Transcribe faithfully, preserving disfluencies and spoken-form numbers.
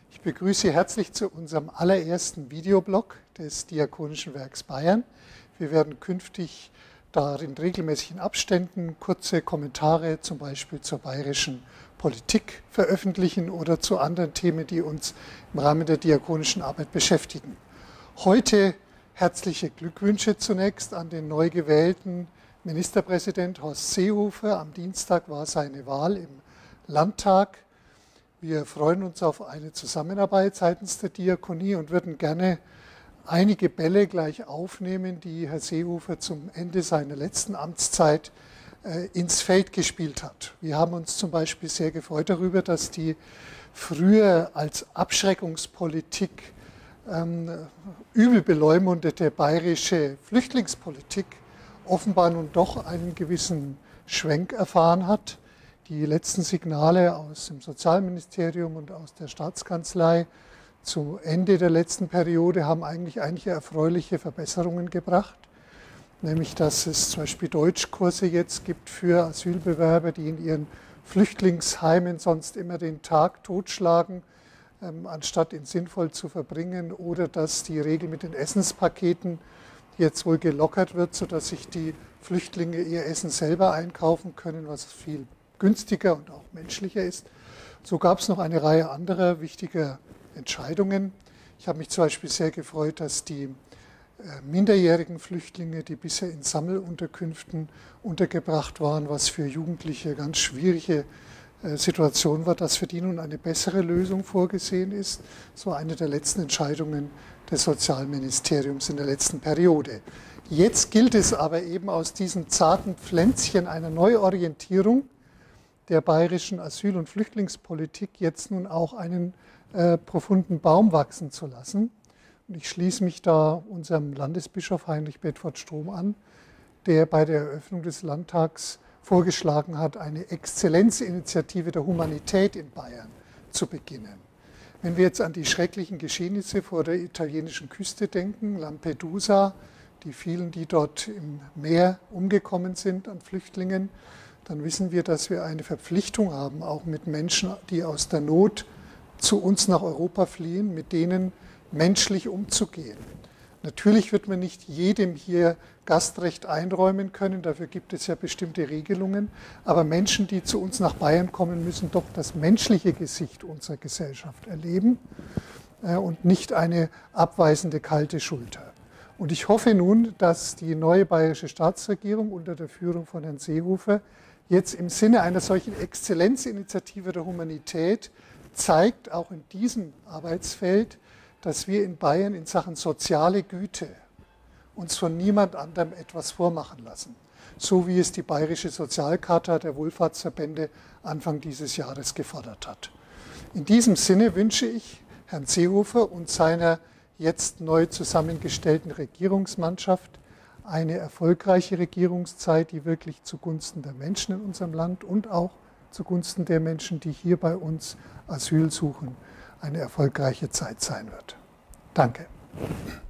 Ich begrüße Sie herzlich zu unserem allerersten Videoblog des Diakonischen Werks Bayern. Wir werden künftig darin regelmäßig in Abständen kurze Kommentare zum Beispiel zur bayerischen Politik veröffentlichen oder zu anderen Themen, die uns im Rahmen der diakonischen Arbeit beschäftigen. Heute herzliche Glückwünsche zunächst an den neu gewählten Ministerpräsident Horst Seehofer. Am Dienstag war seine Wahl im Landtag. Wir freuen uns auf eine Zusammenarbeit seitens der Diakonie und würden gerne einige Bälle gleich aufnehmen, die Herr Seehofer zum Ende seiner letzten Amtszeit äh, ins Feld gespielt hat. Wir haben uns zum Beispiel sehr gefreut darüber, dass die früher als Abschreckungspolitik ähm, übel beleumundete bayerische Flüchtlingspolitik offenbar nun doch einen gewissen Schwenk erfahren hat. Die letzten Signale aus dem Sozialministerium und aus der Staatskanzlei zum Ende der letzten Periode haben eigentlich einige erfreuliche Verbesserungen gebracht. Nämlich, dass es zum Beispiel Deutschkurse jetzt gibt für Asylbewerber, die in ihren Flüchtlingsheimen sonst immer den Tag totschlagen, ähm, anstatt ihn sinnvoll zu verbringen. Oder dass die Regel mit den Essenspaketen jetzt wohl gelockert wird, sodass sich die Flüchtlinge ihr Essen selber einkaufen können, was viel günstiger und auch menschlicher ist. So gab es noch eine Reihe anderer wichtiger Entscheidungen. Ich habe mich zum Beispiel sehr gefreut, dass die äh, minderjährigen Flüchtlinge, die bisher in Sammelunterkünften untergebracht waren, was für Jugendliche eine ganz schwierige äh, Situation war, dass für die nun eine bessere Lösung vorgesehen ist. Das war eine der letzten Entscheidungen des Sozialministeriums in der letzten Periode. Jetzt gilt es aber eben aus diesem zarten Pflänzchen einer Neuorientierung der bayerischen Asyl- und Flüchtlingspolitik jetzt nun auch einen äh, profunden Baum wachsen zu lassen. Und ich schließe mich da unserem Landesbischof Heinrich Bedford-Strom an, der bei der Eröffnung des Landtags vorgeschlagen hat, eine Exzellenzinitiative der Humanität in Bayern zu beginnen. Wenn wir jetzt an die schrecklichen Geschehnisse vor der italienischen Küste denken, Lampedusa, die vielen, die dort im Meer umgekommen sind an Flüchtlingen, dann wissen wir, dass wir eine Verpflichtung haben, auch mit Menschen, die aus der Not zu uns nach Europa fliehen, mit denen menschlich umzugehen. Natürlich wird man nicht jedem hier Gastrecht einräumen können, dafür gibt es ja bestimmte Regelungen, aber Menschen, die zu uns nach Bayern kommen, müssen doch das menschliche Gesicht unserer Gesellschaft erleben und nicht eine abweisende kalte Schulter. Und ich hoffe nun, dass die neue bayerische Staatsregierung unter der Führung von Herrn Seehofer jetzt im Sinne einer solchen Exzellenzinitiative der Humanität zeigt, auch in diesem Arbeitsfeld, dass wir in Bayern in Sachen soziale Güte uns von niemand anderem etwas vormachen lassen, so wie es die Bayerische Sozialcharta der Wohlfahrtsverbände Anfang dieses Jahres gefordert hat. In diesem Sinne wünsche ich Herrn Seehofer und seiner jetzt neu zusammengestellten Regierungsmannschaft eine erfolgreiche Regierungszeit, die wirklich zugunsten der Menschen in unserem Land und auch zugunsten der Menschen, die hier bei uns Asyl suchen, eine erfolgreiche Zeit sein wird. Danke.